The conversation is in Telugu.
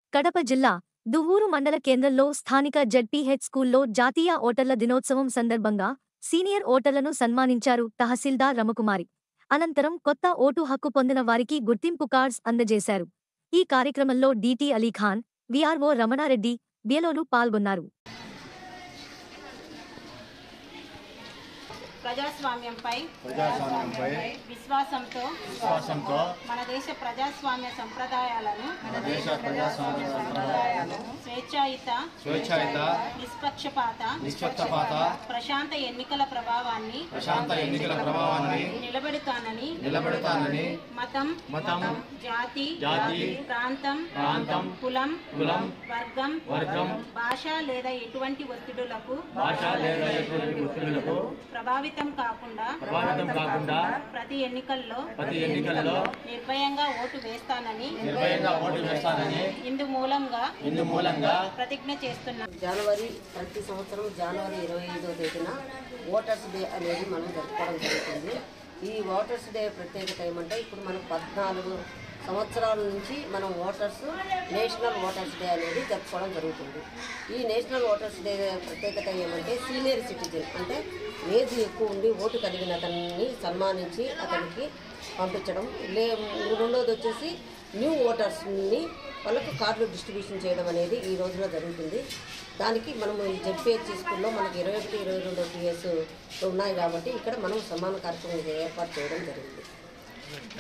కడప జిల్లా దువ్వూరు మండల కేంద్రంలో స్థానిక జెడ్పీహెచ్ స్కూల్లో జాతీయ ఓటర్ల దినోత్సవం సందర్భంగా సీనియర్ ఓటర్లను సన్మానించారు తహసీల్దార్ రమకుమారి. అనంతరం కొత్త ఓటు హక్కు పొందిన వారికి గుర్తింపు కార్డ్స్ అందజేశారు. ఈ కార్యక్రమంలో డీటీ అలీఖాన్, వీఆర్ఓ రమణారెడ్డి, బిఎల్ఓలు పాల్గొన్నారు. ప్రజాస్వామ్యంపై విశ్వాసంతో మన దేశ ప్రజాస్వామ్య సంప్రదాయాలను స్వేచ్ఛాయుత నిష్పక్షపాత ప్రశాంత ఎన్నికల ప్రభావాన్ని నిలబెడతానని మతం జాతి ప్రాంతం కులం వర్గం భాష లేదా ఎటువంటి ఒత్తిడులకు ప్రభావితం కాకుండా ప్రతి ఎన్నికల్లో నిర్భయంగా ఓటు వేస్తానని ఇందు మూలంగా ప్రతిజ్ఞ చేస్తున్నాను. ప్రతి సంవత్సరం జనవరి 25వ తేదీన ఓటర్స్ డే అనేది మనం జరుపుకోవడం జరుగుతుంది. ఈ ఓటర్స్ డే ప్రత్యేకత ఏమంటే ఇప్పుడు మనం 14 సంవత్సరాల నుంచి మనం నేషనల్ ఓటర్స్ డే అనేది జరుపుకోవడం జరుగుతుంది. ఈ నేషనల్ ఓటర్స్ డే ప్రత్యేకత ఏమంటే సీనియర్ సిటిజన్ అంటే ఏజ్ ఎక్కువ ఉండి ఓటు కలిగిన అతన్ని సన్మానించి అతనికి పంపించడం. రెండోది వచ్చేసి న్యూ ఓటర్స్ని వాళ్ళకు కార్డులు డిస్ట్రిబ్యూషన్ చేయడం అనేది ఈ రోజున జరుగుతుంది. దానికి మనము ఈ జెడ్పీహెచ్ స్కూల్లో మనకి 21, 22 PS ఉన్నాయి కాబట్టి ఇక్కడ మనం సన్మాన కార్యక్రమం ఏర్పాటు చేయడం జరిగింది.